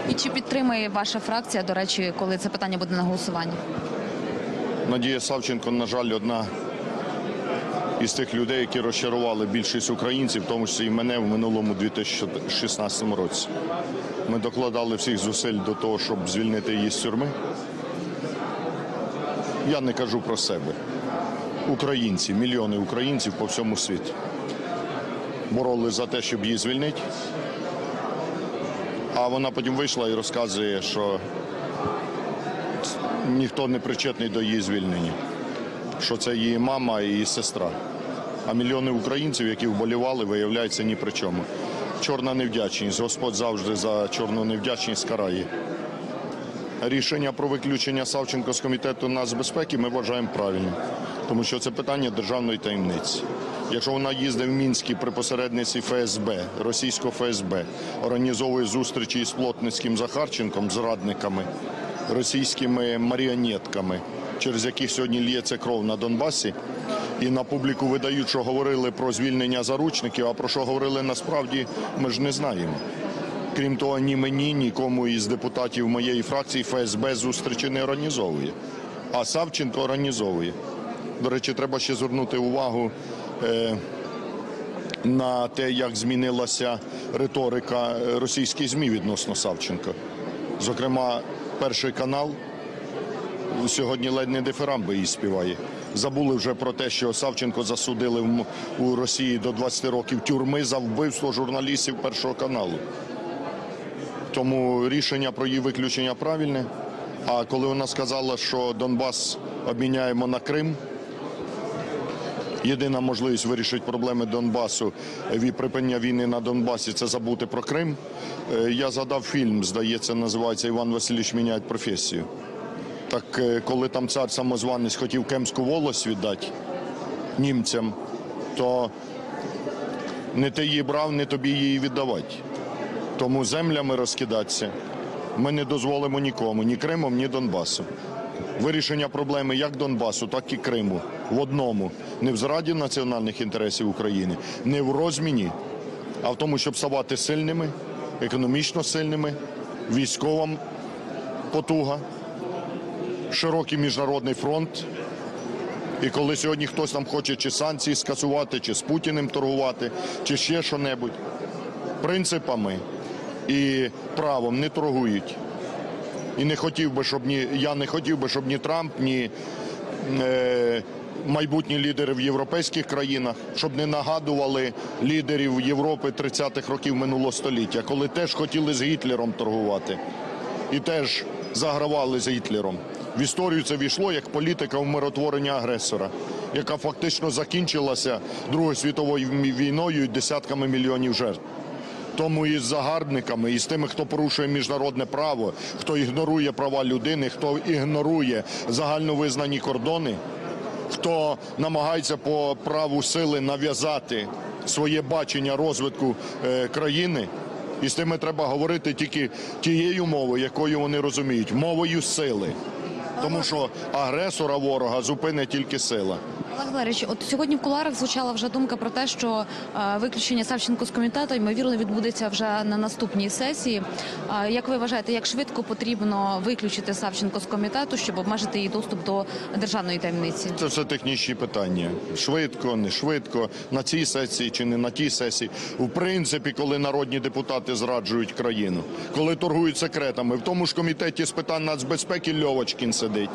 І чи підтримує ваша фракція, до речі, коли це питання буде на голосуванні? Надія Савченко, на жаль, одна із тих людей, які розчарували більшість українців, в тому числі і мене, в минулому 2016 році. Ми докладали всіх зусиль до того, щоб звільнити її з тюрми. Я не кажу про себе. Українці, мільйони українців по всьому світі боролись за те, щоб її звільнити. А вона потім вийшла і розказує, що ніхто не причетний до її звільнення, що це її мама і її сестра. А мільйони українців, які вболівали, виявляються ні при чому. Чорна невдячність. Господь завжди за чорну невдячність карає. Рішення про виключення Савченко з Комітету нацбезпеки ми вважаємо правильним, тому що це питання державної таємниці. Якщо вона їздить в Мінськ при посередниці ФСБ, російського ФСБ, організовує зустрічі із Плотницьким Захарченком, зрадниками, російськими маріонетками, через яких сьогодні лється кров на Донбасі, і на публіку видають, що говорили про звільнення заручників, а про що говорили насправді, ми ж не знаємо. Крім того, ні мені, нікому із депутатів моєї фракції ФСБ зустрічі не організовує, а Савченко організовує. До речі, треба ще звернути увагу на те, як змінилася риторика російських ЗМІ відносно Савченка. Зокрема, Перший канал сьогодні ледь не дифирамби її співає. Забули вже про те, що Савченко засудили у Росії до 20 років тюрми за вбивство журналістів Першого каналу. Тому рішення про її виключення правильне. А коли вона сказала, що Донбас обміняємо на Крим, єдина можливість вирішити проблеми Донбасу від припинення війни на Донбасі – це забути про Крим. Я згадав фільм, здається, називається «Іван Васильович міняє професію». Так коли там цар-самозванець хотів Кемську волость віддати німцям, то не ти її брав, не тобі її віддавати. Тому землями розкидатися ми не дозволимо нікому, ні Кримом, ні Донбасом. Вирішення проблеми як Донбасу, так і Криму в одному. Не в зраді національних інтересів України, не в розміні, а в тому, щоб ставати сильними, економічно сильними, військова потуга, широкий міжнародний фронт. І коли сьогодні хтось там хоче чи санкції скасувати, чи з Путіним торгувати, чи ще що-небудь, принципами і правом не торгують. І не хотів би, щоб я не хотів би, щоб ні Трамп, ні майбутні лідери в європейських країнах, щоб не нагадували лідерів Європи 30-х років минулого століття, коли теж хотіли з Гітлером торгувати і теж загравали з Гітлером. В історію це війшло як політика умиротворення агресора, яка фактично закінчилася Другою світовою війною і десятками мільйонів жертв. Тому і з загарбниками, і з тими, хто порушує міжнародне право, хто ігнорує права людини, хто ігнорує загальновизнані кордони, хто намагається по праву сили нав'язати своє бачення розвитку країни, і з тими треба говорити тільки тією мовою, якою вони розуміють, мовою сили. Тому що агресора, ворога зупинить тільки сила. Олег Валерійович, от сьогодні в кулуарах звучала вже думка про те, що виключення Савченко з комітету, ймовірно, відбудеться вже на наступній сесії. Як ви вважаєте, як швидко потрібно виключити Савченко з комітету, щоб обмежити її доступ до державної таємниці? Це все технічні питання. Швидко, не швидко, на цій сесії чи не на тій сесії. В принципі, коли народні депутати зраджують країну, коли торгують секретами, в тому ж комітеті з питань нацбезпеки Льовочкін сидить,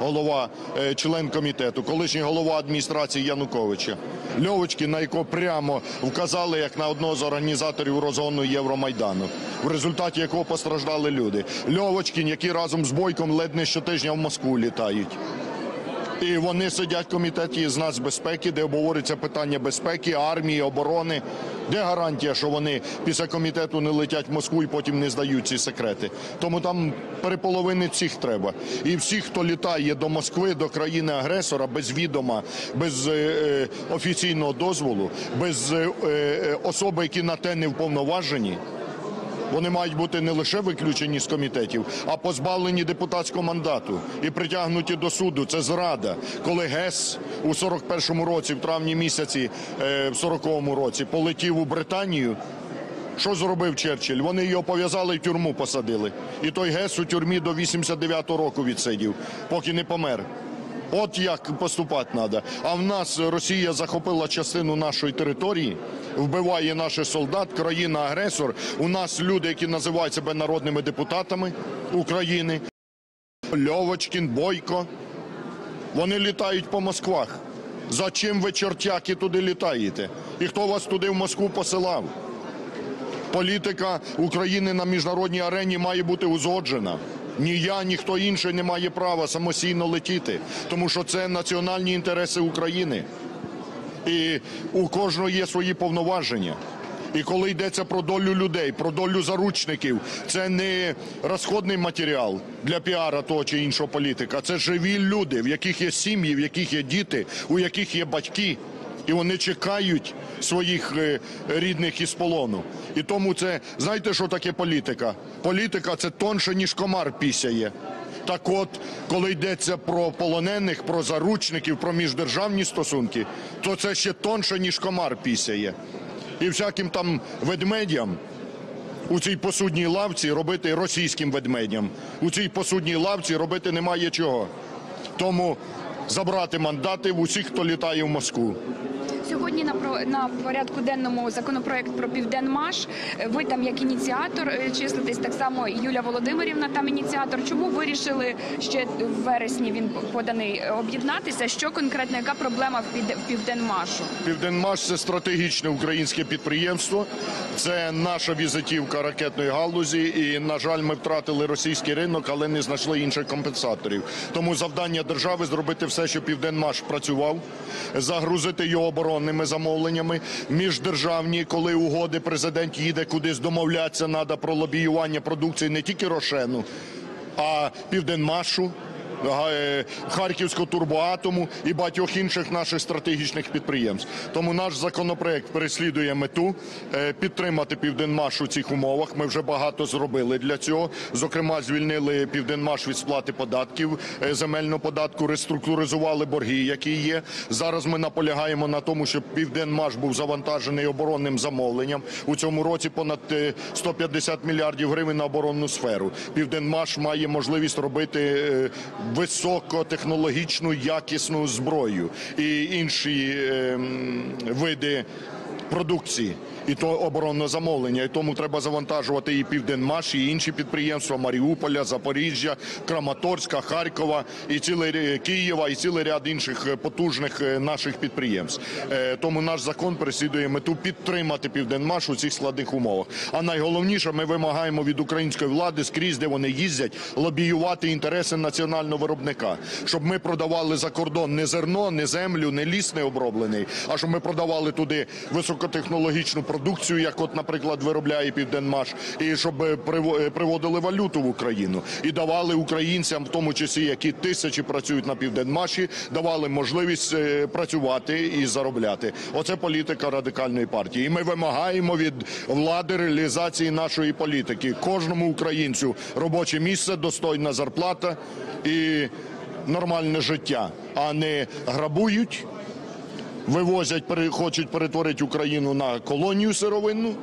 член комітету, колишній голова адміністрації Януковича. Льовочкін, на якого прямо вказали як на одного з організаторів розгону Євромайдану, в результаті якого постраждали люди. Льовочкін, які разом з Бойком ледь не щотижня в Москву літають. І вони сидять в комітеті з нацбезпеки, де обговорюється питання безпеки, армії, оборони. Де гарантія, що вони після комітету не летять в Москву і потім не здають ці секрети? Тому там переполовинити всіх треба. І всіх, хто літає до Москви, до країни-агресора, без відома, без офіційного дозволу, без особи, які на те не вповноважені, вони мають бути не лише виключені з комітетів, а позбавлені депутатського мандату і притягнуті до суду. Це зрада. Коли ГЕС у 41-му році, в травні місяці, в 40-му році, полетів у Британію Що зробив Черчилль? Вони його пов'язали і в тюрму посадили. І той Гес у тюрмі до 89-го року відсидів, поки не помер. От як поступати треба. А в нас Росія захопила частину нашої території, вбиває наших солдат, країна-агресор. У нас люди, які називають себе народними депутатами України, Льовочкін, Бойко, вони літають по Москвах. Зачим ви, чортяки, туди літаєте? І хто вас туди в Москву посилав? Політика України на міжнародній арені має бути узгоджена. Ні я, ні хто інший не має права самостійно летіти, тому що це національні інтереси України. І у кожного є свої повноваження. І коли йдеться про долю людей, про долю заручників, це не розходний матеріал для піара того чи іншого політика. Це живі люди, в яких є сім'ї, в яких є діти, у яких є батьки. І вони чекають своїх рідних із полону. І тому це, знаєте, що таке політика? Політика – це тонше, ніж комар пісяє. Так от, коли йдеться про полонених, про заручників, про міждержавні стосунки, то це ще тонше, ніж комар пісяє. І всяким там ведмедям у цій посудній лавці робити, російським ведмедям, у цій посудній лавці робити немає чого. Тому забрати мандати в усіх, хто літає в Москву. Сьогодні на порядку денному законопроект про Південмаш. Ви там як ініціатор числитесь, так само Юлія Володимирівна там ініціатор. Чому вирішили, ще в вересні він поданий, об'єднатися? Що конкретно, яка проблема в Південмашу? Південмаш – це стратегічне українське підприємство. Це наша візитівка ракетної галузі. І, на жаль, ми втратили російський ринок, але не знайшли інших компенсаторів. Тому завдання держави – зробити все, щоб Південмаш працював, загрузити його оборонними замовленнями, міждержавні, коли угоди, президент їде кудись домовлятися, треба про лобіювання продукції не тільки Рошену, а Південмашу, Харківського турбоатому і багатьох інших наших стратегічних підприємств. Тому наш законопроект переслідує мету підтримати Південмаш у цих умовах. Ми вже багато зробили для цього. Зокрема, звільнили Південмаш від сплати податків, земельного податку, реструктуризували борги, які є. Зараз ми наполягаємо на тому, щоб Південмаш був завантажений оборонним замовленням. У цьому році понад 150 мільярдів гривень на оборонну сферу. Південмаш має можливість робити високотехнологічну, якісну зброю і інші види продукції, і то оборонне замовлення. І тому треба завантажувати і Південмаш, і інші підприємства Маріуполя, Запоріжжя, Краматорська, Харкова, і Києва, і цілий ряд інших потужних наших підприємств. Тому наш закон переслідує мету підтримати Південмаш у цих складних умовах. А найголовніше, ми вимагаємо від української влади скрізь, де вони їздять, лобіювати інтереси національного виробника. Щоб ми продавали за кордон не зерно, не землю, не ліс не оброблений, а щоб ми продавали туди високотехнологічну продукцію, як от, наприклад, виробляє Південмаш, і щоб приводили валюту в Україну. І давали українцям, в тому числі, які тисячі працюють на Південмаші, давали можливість працювати і заробляти. Оце політика Радикальної партії. І ми вимагаємо від влади реалізації нашої політики. Кожному українцю робоче місце, достойна зарплата і нормальне життя, а не грабують, вивозять, хочуть перетворити Україну на колонію сировинну.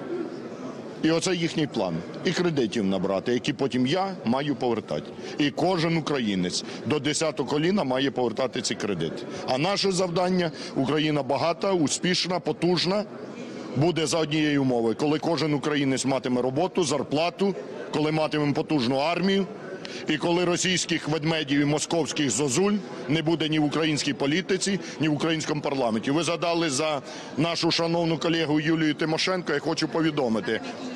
І оце їхній план. І кредитів набрати, які потім я маю повертати. І кожен українець до 10-го коліна має повертати ці кредити. А наше завдання – Україна багата, успішна, потужна, буде за однієї умови. Коли кожен українець матиме роботу, зарплату, коли матиме потужну армію, і коли російських ведмедів і московських зозуль не буде ні в українській політиці, ні в українському парламенті. Ви задали за нашу шановну колегу Юлію Тимошенко, я хочу повідомити.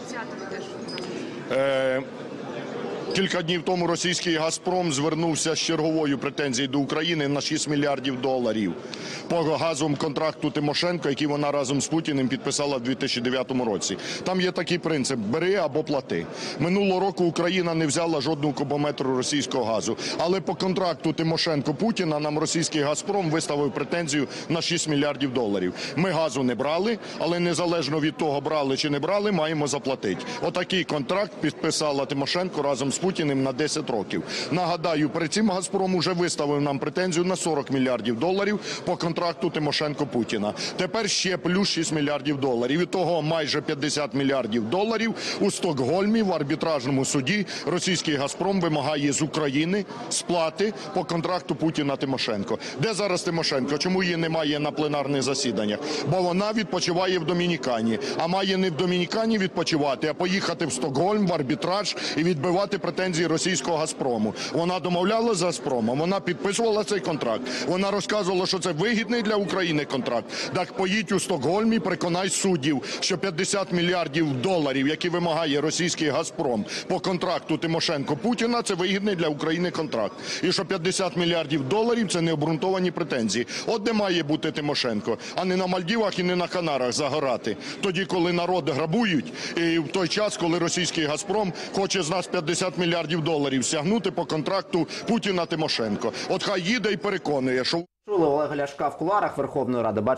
Кілька днів тому російський «Газпром» звернувся з черговою претензією до України на $6 мільярдів по газовому контракту Тимошенко, який вона разом з Путіним підписала в 2009 році. Там є такий принцип – бери або плати. Минулого року Україна не взяла жодного кубометру російського газу. Але по контракту Тимошенко-Путіна нам російський «Газпром» виставив претензію на $6 мільярдів. Ми газу не брали, але незалежно від того, брали чи не брали, маємо заплатити. Отакий контракт підписала Тимошенко разом з Путіним на 10 років. Нагадаю, перед цим «Газпром» уже виставив нам претензію на 40 мільярдів доларів по контракту Тимошенко-Путіна. Тепер ще плюс 6 мільярдів доларів. І того майже 50 мільярдів доларів у Стокгольмі в арбітражному суді російський «Газпром» вимагає з України сплати по контракту Путіна-Тимошенко. Де зараз Тимошенко? Чому її немає на пленарних засіданнях? Бо вона відпочиває в Домінікані. А має не в Домінікані відпочивати, а поїхати в Стокгольм в арбітраж і відбивати претензії російського «Газпрому». Вона домовляла з «Газпромом», вона підписувала цей контракт. Вона розказувала, що це вигідний для України контракт. Так поїдь у Стокгольмі, переконай суддів, що 50 мільярдів доларів, які вимагає російський «Газпром» по контракту Тимошенко-Путіна, це вигідний для України контракт. І що 50 мільярдів доларів – це необґрунтовані претензії. От де має бути Тимошенко, а не на Мальдівах і не на Канарах загорати. Тоді, коли народ грабують, і в той час, коли російський «Газпром» хоче з нас 50 мільярдів доларів стягнути по контракту Путіна-Тимошенко. От хай їде і переконує, що... Чули Олега Ляшка в кулуарах Верховної Ради.